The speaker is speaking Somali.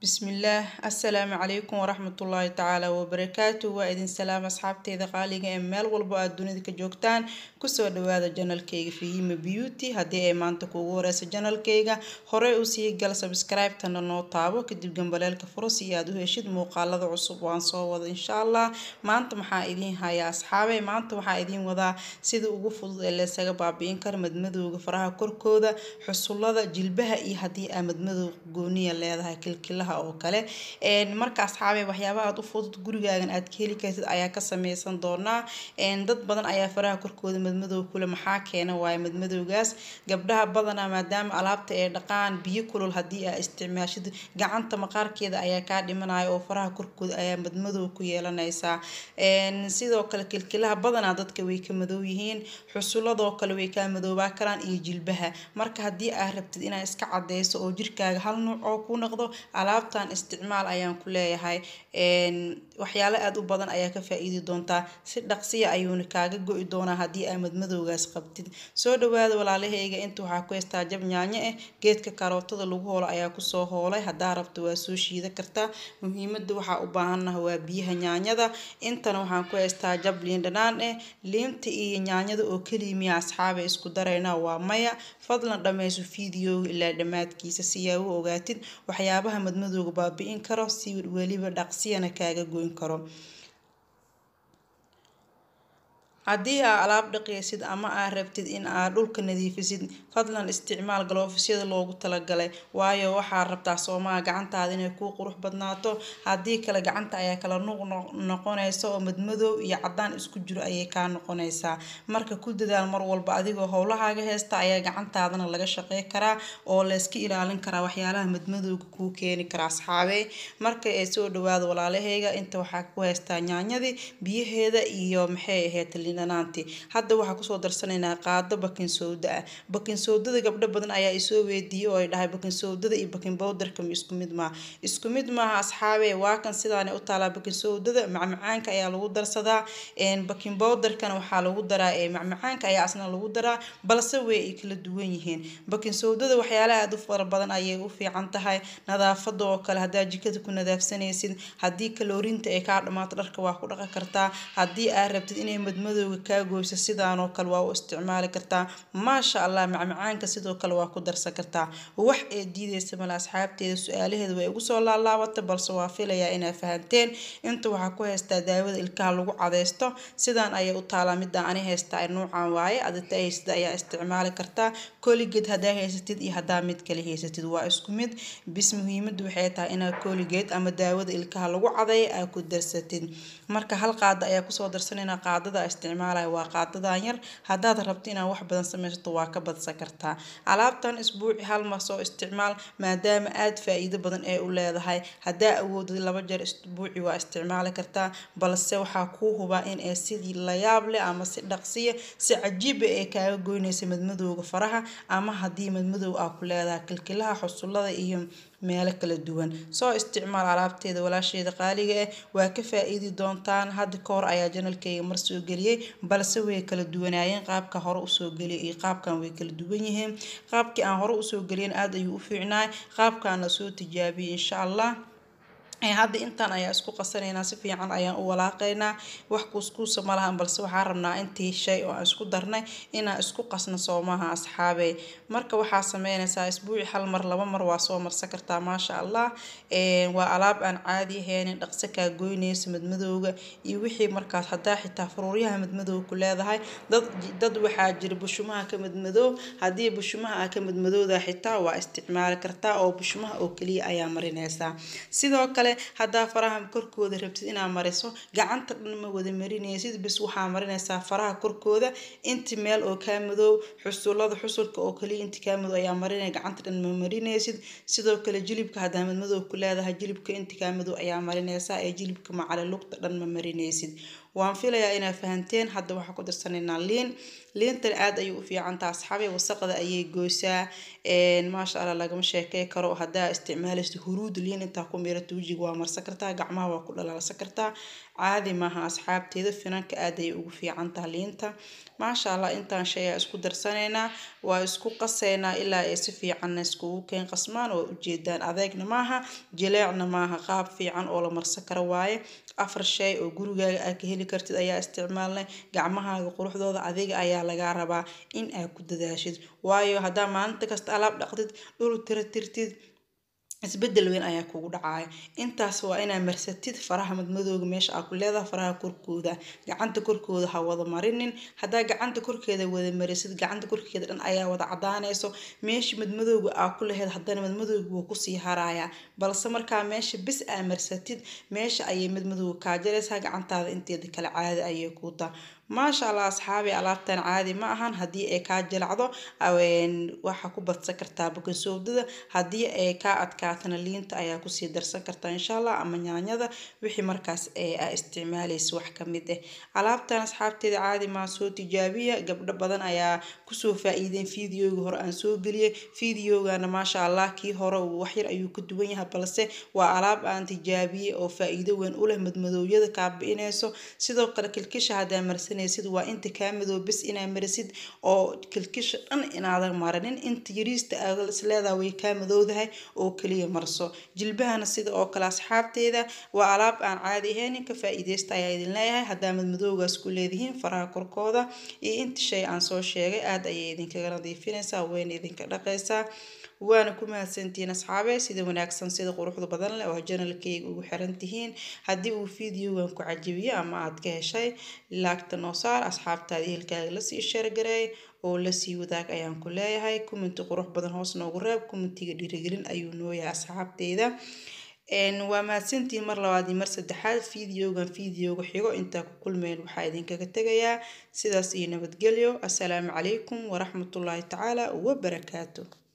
بسم الله السلام عليكم ورحمة الله تعالى وبركاته وإذن سلام أصحابتي إذا قالي إمال والبقى الدنيا ذيك جوكتان كسر هذا جنال كيغ فيه بيوتي هدي إيمان تكوغو رأس جنال كيغا هوري أسي قال سبسكرايب تنو طابو كدب جنبالالك فرصي يادو هشيد موقالة عصب وانصوض إن شاء الله ما أنتم محايدين هاي أصحابي ما أنتم محايدين وذا سيدو وقفض اللي ساقبابين كرمد مدو غفرها كوركودا حصول الله جلبها إي هدي أمد مدو قونية اللي هذا كلها oo kale marka asxaabay waxyaabaha aad u fudud gurigaagan aad ka heli kartid ayaa ka sameeysan doona dad badan ayaa faraha korkooda madmadow kula maxaa keena waay madmadowgaas gabdhaha badana maadaama alaabta ay dhaqaan biyo kulul hadii aad isticmaashid gacanta maqaarkeeda ayaa ka dhimanaya oo faraha korkooda ayaa madmadow ku yeelanaysa sidoo kale kilkilaha badana dadka way ka madow yihiin xusuladoo kale way ka madowba karaan iyo jilbaha marka hadii aad rabtid inaad iska cadeyso oo jirkaaga hal nooc oo ku noqdo alaabtan isticmaal ayaan ku leeyahay waxyaalo aad u badan ayaa ka faa'iidi doonta si dhaqsiya ayuuna kaaga go'i doonaa hadii aad madmadowgaas qabtid soo dhawaada walaalahayga inta waxa ku heystaa jab yaanyo geedka karootada lagu hoolo ayaa ku soo hoolay hadaa rabto waa soo shiida kartaa muhiimada waxa u baahanahay waa biyaha yaanyada intana waxaan ku heystaa jab liin dhanaan liinta iyo yaanyada oo kaliya asxaabe isku darayna waa maya fadlan dhameyso video ilaa dhamaadkiisa si aad u ogaatid waxyaabaha madmadowga baabi'in karo si waliba dhaqsiyana kaaga goyn karo haddii aad alaab dhaqaysid ama aad rabtid in aad dhulka nadiifisid fadlan isticmaal galoofyada loogu talagalay waayo waxaad rabtaa Soomaa gacantaada inay ku qurux badnaato haddii kale gacanta ayaa kala noqonaysa oo madmadow iyo cadaan isku jiro ayay ka noqonaysaa marka ku dadaal mar walba adigoo howlahaaga heesta ayaa gacantaadana laga shaqeyn karaa oo la iska ilaalin karaa waxyaalaha madmadowga ku keeni kara asxaabay marka ay soo dhawaado walaalahayga inta waxa ku heystaa yaanyadii biyaheeda iyo maxay ahayd naanti hadda waxa ku soo darsanaynaa qaado bakin soodada gabdho badan ayaa isoo weydiiyay oo ay dhahay bakin soodada iyo bakin powderka isku mid ma asxaabe waa kan sidaan u taala bakin soodada macmacaanka ayaa lagu darsadaa bakin powderkana waxa lagu daraa macmacaanka ayaa asna lagu daraa balse way kala duwan yihiin bakin soodada waxyaalaha aad u fara badan ayay u fiican tahay nadaafada oo kale hadaa jikada ku nadaafsanaysid hadii kaloorinta ay ka dhamaato dharka waa ku dhaqan kartaa hadii aad rabtid inay madmadow ka gooyso sidaan oo kale waa u isticmaali kartaa ma sha Allah macmacaanka sidoo kale waa ku darsan kartaa wax ee diidaysa mal asxaabteeda su'aalaheeda way ugu soo laalaabatay balse waa filayaa inaad fahanteen inta waxa ku heystaa daawada ilkaha lagu cadeysto sidaan ayay u taalaa mid aan heystaa noocan waaye adita heysida ayaa isticmaali kartaa Colgate hadaa heysatid iyo hadaa mid kale heysatid waa isku mid bis muhiimadu waxay tahay inaad Colgate ama daawada ilkaha lagu cadeeyo aad ku darsatid marka hal qaado ayaa ku soo darsanayna qaadada isticmaalay waa qaadadan yar hadaad rabto inaad wax badan sameysato waa ka badsan kartaa alaabtan isbuuci hal mar soo isticmaal maadaama aad faa'iido badan ay u leedahay hadaa awoodid laba jeer isbuuci waa isticmaali kartaa balse waxa ku hubaa in ay sidii la yaab leh ama si dhaqsiya si cajiib ah kaaga goynayso madmadowga faraha ama hadii madmadow aad ku leedahay kilkilaha xusulada iyo meelo kala duwan soo isticmaal alaabteeda walaasheeda qaaliga waa ka faa'iidi doontaan hadda koor ayaa channelkayga mar soo galiyay balse way kala duwanaayeen qaabka hore u soo galiyay iyo qaabkan way kala duwan yihiin qaabkii aan hore u soo galiyay aad ayuu u fiicnaa qaabkan soo tijaabiyay insha Allah hadda intaan ayaa isku qasanayna si fiican ayaan u walaaqaynaa wax kuskuusa malahan balse waxa rabnaa intii shay oo aan isku darnay inaan isku qasno Soomaha asxaabay marka waxa sameynaysaa isbuuci hal mar laba mar waa soo marsan kartaa ma sha Allah waa alaab aan caadi ahayn dhaqso ka goynayso madmadowga iyo wixii markaas hadaa xitaa faruuryaha madmadow ku leedahay dad waxa jira bushumaha ka madmadow hadii bushumaha ka madmadowda xitaa waa isticmaali kartaa oo bushumaha oo kaliya ayaa marinaysaa sidoo kale hadaa faraha korkooda rabtid inaad mariso gacanta dhan ma wada marinaysid bis waxa marinaysaa faraha korkooda inta meel oo ka madow xusulka oo kaliya inta ka madow ayaa marinay gacanta dhan ma marinaysid sidoo kale jilibka hadaa madow ku leedahay jilibka inta ka madow ayaa marinaysaa ee jilibka macala lugta dhan ma marinaysid waan filayaa inaad fahanteen hadda waxa ku darsanaynaa liintan aad ayuu u fiican tahay asxaabi wasaqada ayay gooysaa ma sha Allah lagama sheekay karo hadaa isticmaalaysid huruud liin inta ku meerato wajiga waa marsan kartaa gacmaha waa ku dhalaalsan kartaa caadi maaha asxaabteeda finanka aad ay ugu fiican tahay liinta maasha Allah intaan shay isku darsaneynaa waa isku qaseynaa ilaa ay si fiican iskugu keen qasmaan oo ujeedaan adeegna maaha jileecna maaha qaab fiican oo la marsan karo waaye afar shay oo gurigaaga aad ka heli kartid ayaa isticmaalnay gacmahaaga quruxdooda adiga ayaa laga rabaa in aad ku dadaashid waayo hadaa maalinta kasta alaab dhaqdid dhul tirtirtid isbedel weyn ayaa kugu dhacay intaas waa inaa marsatid faraha madmadowga meesha aad ku leedahay faraha korkooda gacanta korkooda ha wada marinin hadaa gacanta korkeeda wada marisid gacanta korkeeda dhan ayaa wada cadaanayso meesha madmadowga aad ku lahayd hadana madmadowga wuu ku sii haraya balse markaa meesha bis aad marsatid meesha ayay madmadowga ka jaraysaa gacantaada inteeda kala caadi ayay ku taa maasha Allah asxaabi alaabtan caadi ma ahan hadii ay ka jilacdo waxa ku badsan kartaa bakasoodada hadii ay ka adkaatana liinta ayaa ku sii darsan kartaa insha Allah ama yaanyada wixii markaas ay isticmaalayso wax kamid ah alaabtan asxaabteeda caadi ma soo tijaabiya gabdho badan ayaa ku soo faa'iideen fiidiyowga hore aan soo galiyay fiidiyowgana maasha Allah kii hore wax yar ayuu ka duwan yahay balse waa alaab aan tijaabiyay oo faa'iido weyn u leh madmadowgada ka bixinayso sidoo kale kilkisha hadaa marsan waa inta kaamido bis inaa marisid oo kilkisha dhan inaadan maranin inta yariista aad isleedahay way kaamidowdahay oo kaliya marso jilbahana sida oo kale asxaabteeda waa alaab aan caadi ahayn ka faa'iideysta ayaa idin leeyahay hadaa madmadowgaas ku leedihiin faraha korkooda iyo inta shay aan soo sheegay aad ayay idinkaga nadiifinaysaa wayna idinka dhaqaysaa وانا كما سنتين أصحابي سيدا وناكسن سيدا قروح ذو بدن له وجنال كي وحرنتهين هدي وفيديو وانكو عجبية أما عادكه شيء لاكت نوصار أصحاب تاديه الكاغلسي الشرقري ولسي وذاك أيام كلها هاي كومنتي قروح بدن هوسنا وقرب كومنتي قديرقلين أيو نويا أصحاب تيدا وما سنتين مر لوادي مر سدحات فيديو وحيقو انتا كل ميل وحايدين كاكتغيا سيداس نبتقليو السلام عليكم ورحمة الله تعالى وبركاته.